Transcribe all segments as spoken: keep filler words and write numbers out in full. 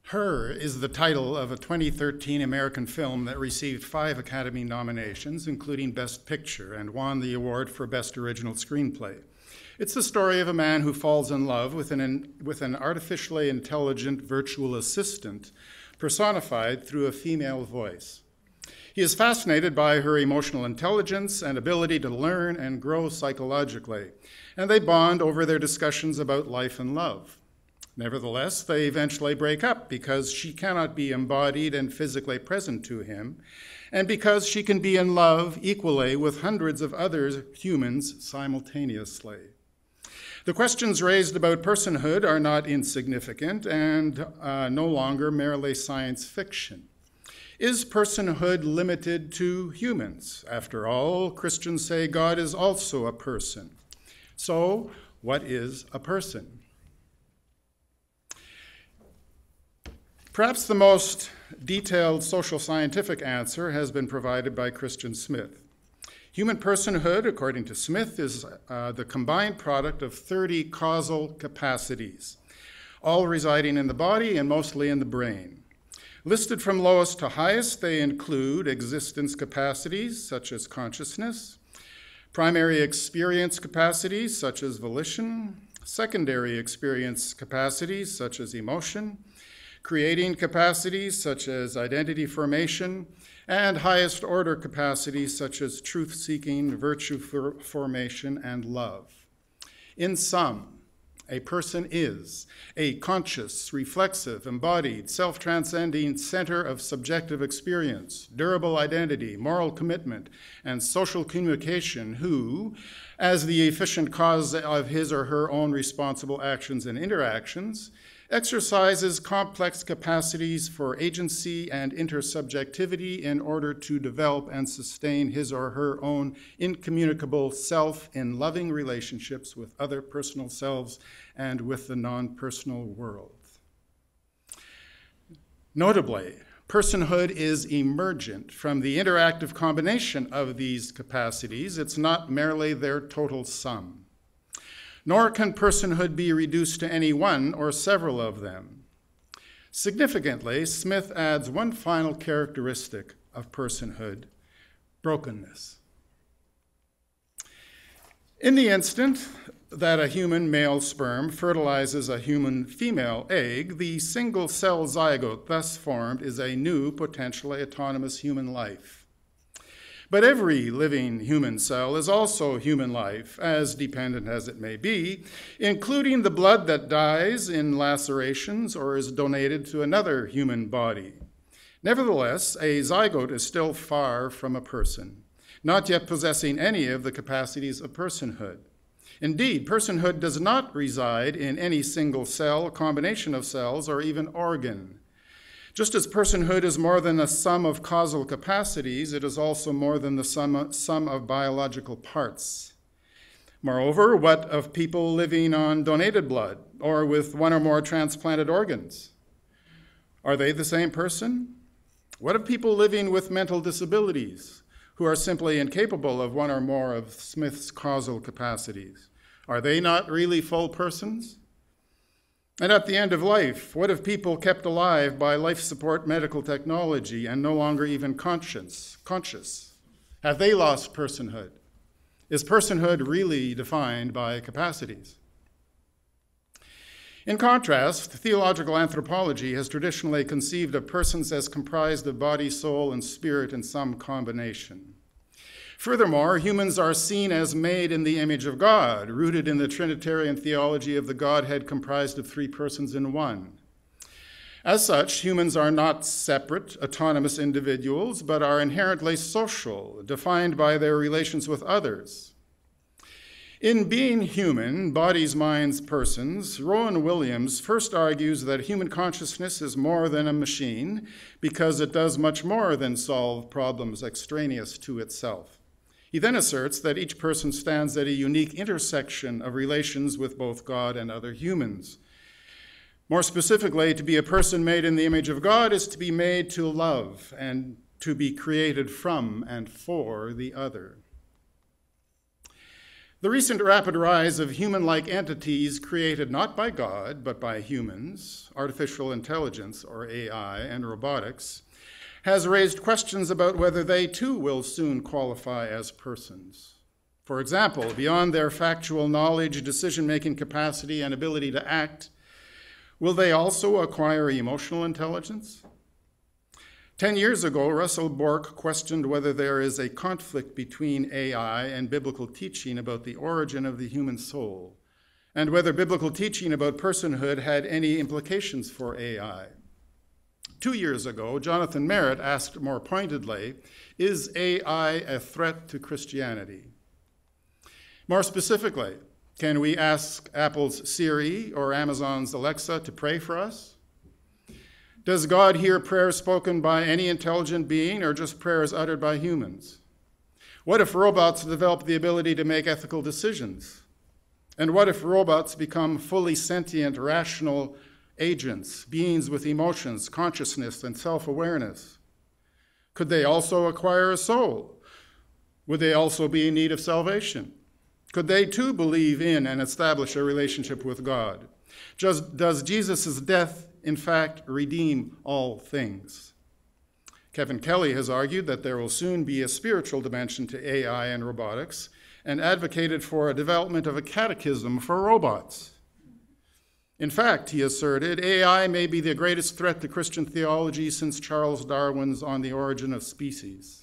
Her is the title of a twenty thirteen American film that received five Academy nominations, including Best Picture, and won the award for Best Original Screenplay. It's the story of a man who falls in love with an, with an artificially intelligent virtual assistant personified through a female voice. He is fascinated by her emotional intelligence and ability to learn and grow psychologically, and they bond over their discussions about life and love. Nevertheless, they eventually break up because she cannot be embodied and physically present to him, and because she can be in love equally with hundreds of other humans simultaneously. The questions raised about personhood are not insignificant and uh, no longer merely science fiction. Is personhood limited to humans? After all, Christians say God is also a person. So, what is a person? Perhaps the most detailed social scientific answer has been provided by Christian Smith. Human personhood, according to Smith, is uh, the combined product of thirty causal capacities, all residing in the body and mostly in the brain. Listed from lowest to highest, they include existence capacities, such as consciousness, primary experience capacities, such as volition, secondary experience capacities, such as emotion, creating capacities such as identity formation, and highest order capacities such as truth-seeking, virtue for formation, and love. In sum, a person is a conscious, reflexive, embodied, self-transcending center of subjective experience, durable identity, moral commitment, and social communication who, as the efficient cause of his or her own responsible actions and interactions, exercises complex capacities for agency and intersubjectivity in order to develop and sustain his or her own incommunicable self in loving relationships with other personal selves and with the non-personal world. Notably, personhood is emergent from the interactive combination of these capacities. It's not merely their total sum. Nor can personhood be reduced to any one or several of them. Significantly, Smith adds one final characteristic of personhood: brokenness. In the instant that a human male sperm fertilizes a human female egg, the single-cell zygote thus formed is a new, potentially autonomous human life. But every living human cell is also human life, as dependent as it may be, including the blood that dies in lacerations or is donated to another human body. Nevertheless, a zygote is still far from a person, not yet possessing any of the capacities of personhood. Indeed, personhood does not reside in any single cell, combination of cells, or even organ. Just as personhood is more than a sum of causal capacities, it is also more than the sum, sum of biological parts. Moreover, what of people living on donated blood or with one or more transplanted organs? Are they the same person? What of people living with mental disabilities who are simply incapable of one or more of Smith's causal capacities? Are they not really full persons? And at the end of life, what of people kept alive by life support medical technology and no longer even conscious, conscious? Have they lost personhood? Is personhood really defined by capacities? In contrast, theological anthropology has traditionally conceived of persons as comprised of body, soul, and spirit in some combination. Furthermore, humans are seen as made in the image of God, rooted in the Trinitarian theology of the Godhead comprised of three persons in one. As such, humans are not separate, autonomous individuals, but are inherently social, defined by their relations with others. In Being Human, Bodies, Minds, Persons, Rowan Williams first argues that human consciousness is more than a machine because it does much more than solve problems extraneous to itself. He then asserts that each person stands at a unique intersection of relations with both God and other humans. More specifically, to be a person made in the image of God is to be made to love and to be created from and for the other. The recent rapid rise of human-like entities created not by God, but by humans, artificial intelligence, or A I, and robotics, has raised questions about whether they too will soon qualify as persons. For example, beyond their factual knowledge, decision-making capacity, and ability to act, will they also acquire emotional intelligence? Ten years ago, Russell Bork questioned whether there is a conflict between A I and biblical teaching about the origin of the human soul, and whether biblical teaching about personhood had any implications for A I. Two years ago, Jonathan Merritt asked more pointedly, is A I a threat to Christianity? More specifically, can we ask Apple's Siri or Amazon's Alexa to pray for us? Does God hear prayers spoken by any intelligent being or just prayers uttered by humans? What if robots develop the ability to make ethical decisions? And what if robots become fully sentient, rational agents, beings with emotions, consciousness, and self-awareness? Could they also acquire a soul? Would they also be in need of salvation? Could they too believe in and establish a relationship with God? Just, does Jesus' death in fact redeem all things? Kevin Kelly has argued that there will soon be a spiritual dimension to A I and robotics and advocated for a development of a catechism for robots. In fact, he asserted, A I may be the greatest threat to Christian theology since Charles Darwin's On the Origin of Species.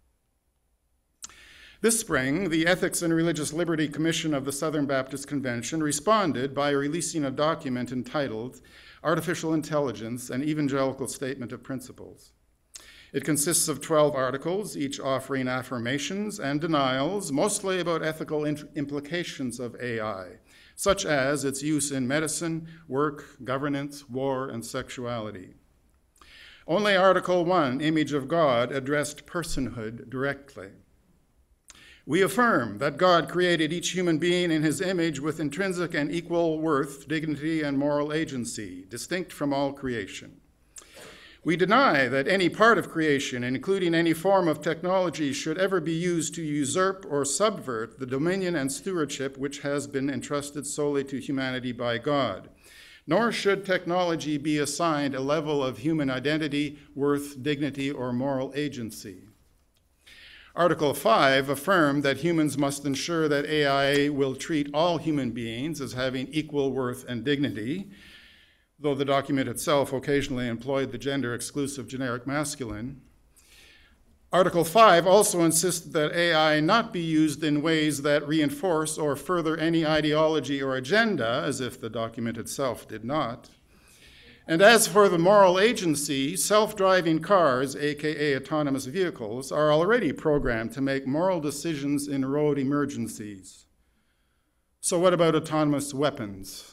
This spring, the Ethics and Religious Liberty Commission of the Southern Baptist Convention responded by releasing a document entitled Artificial Intelligence, an Evangelical Statement of Principles. It consists of twelve articles, each offering affirmations and denials, mostly about ethical implications of A I, such as its use in medicine, work, governance, war, and sexuality. Only Article one, Image of God, addressed personhood directly. We affirm that God created each human being in his image with intrinsic and equal worth, dignity, and moral agency, distinct from all creation. We deny that any part of creation, including any form of technology, should ever be used to usurp or subvert the dominion and stewardship which has been entrusted solely to humanity by God. Nor should technology be assigned a level of human identity, worth, dignity, or moral agency. Article five affirmed that humans must ensure that A I will treat all human beings as having equal worth and dignity, though the document itself occasionally employed the gender-exclusive generic masculine. Article five also insisted that A I not be used in ways that reinforce or further any ideology or agenda, as if the document itself did not. And as for the moral agency, self-driving cars, aka autonomous vehicles, are already programmed to make moral decisions in road emergencies. So what about autonomous weapons?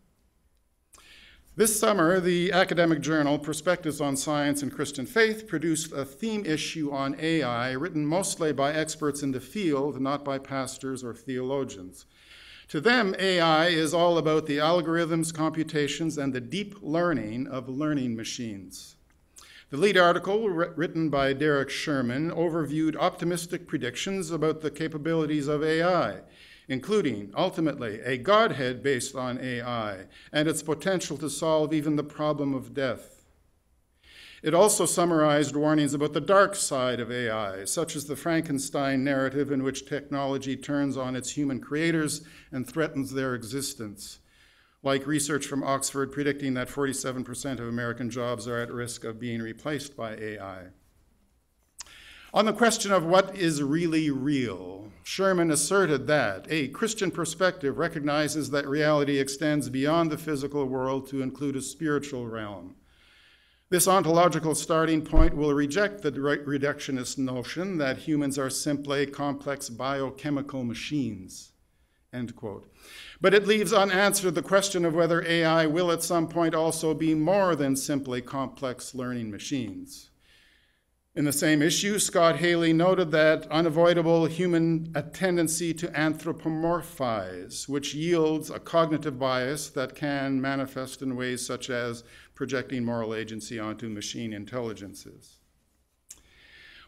This summer, the academic journal Perspectives on Science and Christian Faith produced a theme issue on A I written mostly by experts in the field, not by pastors or theologians. To them, A I is all about the algorithms, computations, and the deep learning of learning machines. The lead article, written by Derek Sherman, overviewed optimistic predictions about the capabilities of A I, including, ultimately, a godhead based on A I and its potential to solve even the problem of death. It also summarized warnings about the dark side of A I, such as the Frankenstein narrative in which technology turns on its human creators and threatens their existence, like research from Oxford predicting that forty-seven percent of American jobs are at risk of being replaced by A I. On the question of what is really real, Sherman asserted that a Christian perspective recognizes that reality extends beyond the physical world to include a spiritual realm. This ontological starting point will reject the reductionist notion that humans are simply complex biochemical machines, end quote. But it leaves unanswered the question of whether A I will at some point also be more than simply complex learning machines. In the same issue, Scott Haley noted that unavoidable human a tendency to anthropomorphize, which yields a cognitive bias that can manifest in ways such as projecting moral agency onto machine intelligences.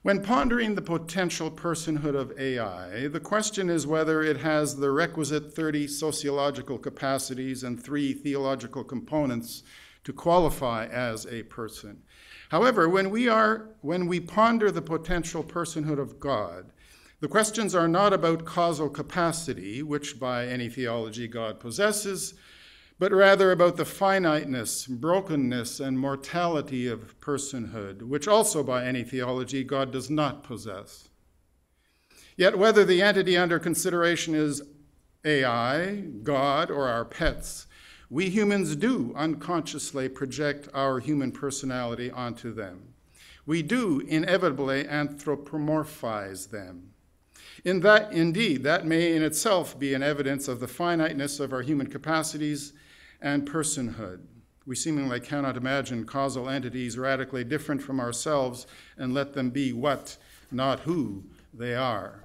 When pondering the potential personhood of A I, the question is whether it has the requisite thirty sociological capacities and three theological components to qualify as a person. However, when we are, when we ponder the potential personhood of God, the questions are not about causal capacity, which by any theology God possesses, but rather about the finiteness, brokenness, and mortality of personhood, which also by any theology God does not possess. Yet whether the entity under consideration is A I, God, or our pets, we humans do unconsciously project our human personality onto them. We do inevitably anthropomorphize them. In that, indeed, that may in itself be an evidence of the finiteness of our human capacities and personhood. We seemingly cannot imagine causal entities radically different from ourselves and let them be what, not who, they are.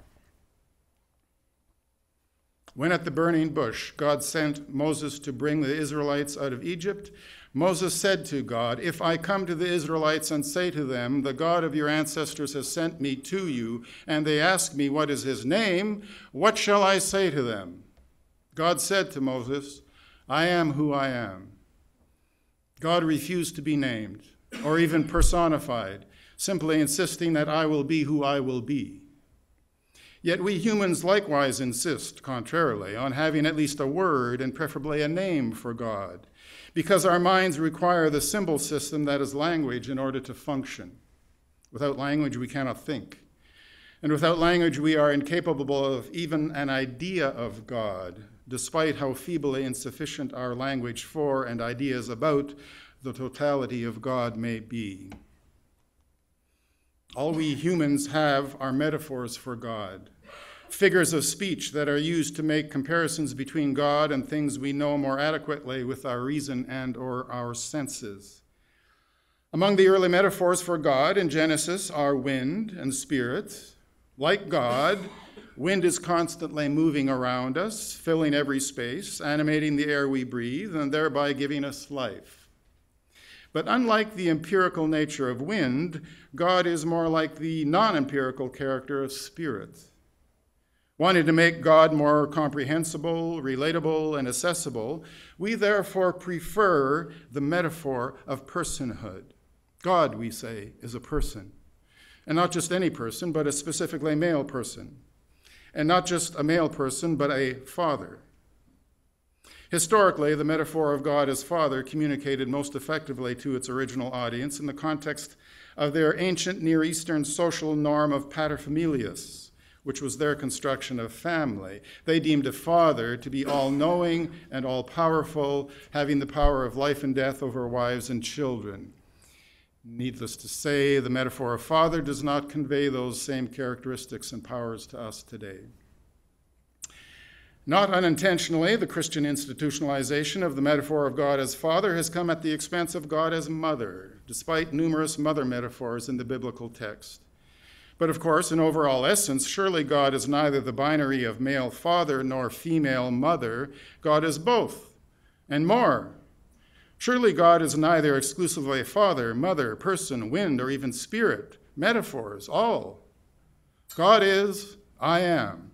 When at the burning bush, God sent Moses to bring the Israelites out of Egypt, Moses said to God, "If I come to the Israelites and say to them, 'The God of your ancestors has sent me to you,' and they ask me, 'What is his name?' what shall I say to them?" God said to Moses, "I am who I am." God refused to be named or even personified, simply insisting that I will be who I will be. Yet we humans likewise insist, contrarily, on having at least a word and preferably a name for God, because our minds require the symbol system that is language in order to function. Without language, we cannot think. And without language, we are incapable of even an idea of God, despite how feebly insufficient our language for and ideas about the totality of God may be. All we humans have are metaphors for God, figures of speech that are used to make comparisons between God and things we know more adequately with our reason and or our senses. Among the early metaphors for God in Genesis are wind and spirit. Like God, wind is constantly moving around us, filling every space, animating the air we breathe, and thereby giving us life. But unlike the empirical nature of wind, God is more like the non-empirical character of spirit. Wanting to make God more comprehensible, relatable, and accessible, we therefore prefer the metaphor of personhood. God, we say, is a person, and not just any person, but a specifically male person, and not just a male person, but a father. Historically, the metaphor of God as Father communicated most effectively to its original audience in the context of their ancient Near Eastern social norm of paterfamilias, which was their construction of family. They deemed a father to be all-knowing and all-powerful, having the power of life and death over wives and children. Needless to say, the metaphor of father does not convey those same characteristics and powers to us today. Not unintentionally, the Christian institutionalization of the metaphor of God as Father has come at the expense of God as Mother, despite numerous mother metaphors in the biblical text. But of course, in overall essence, surely God is neither the binary of male father nor female mother. God is both, and more. Surely God is neither exclusively father, mother, person, wind, or even spirit, metaphors, all. God is, I am.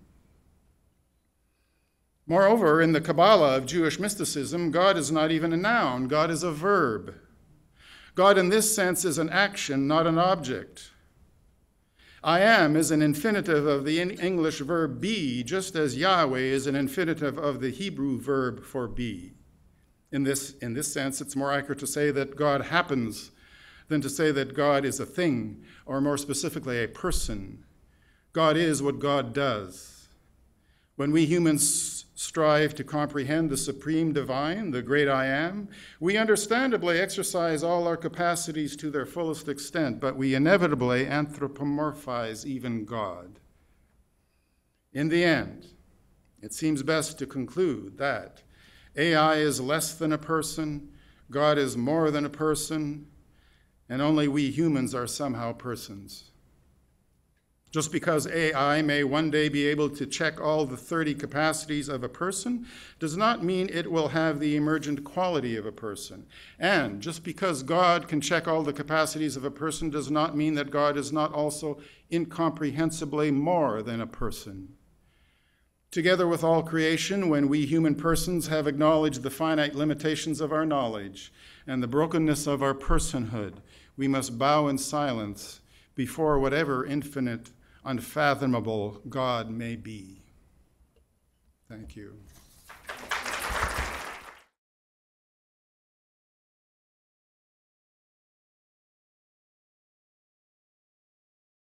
Moreover, in the Kabbalah of Jewish mysticism, God is not even a noun. God is a verb. God in this sense is an action, not an object. I am is an infinitive of the English verb be, just as Yahweh is an infinitive of the Hebrew verb for be. In this, in this sense, it's more accurate to say that God happens than to say that God is a thing, or more specifically, a person. God is what God does. When we humans strive to comprehend the supreme divine, the great I am, we understandably exercise all our capacities to their fullest extent, but we inevitably anthropomorphize even God. In the end, it seems best to conclude that A I is less than a person, God is more than a person, and only we humans are somehow persons. Just because A I may one day be able to check all the thirty capacities of a person does not mean it will have the emergent quality of a person. And just because God can check all the capacities of a person does not mean that God is not also incomprehensibly more than a person. Together with all creation, when we human persons have acknowledged the finite limitations of our knowledge and the brokenness of our personhood, we must bow in silence before whatever infinite, unfathomable God may be. Thank you.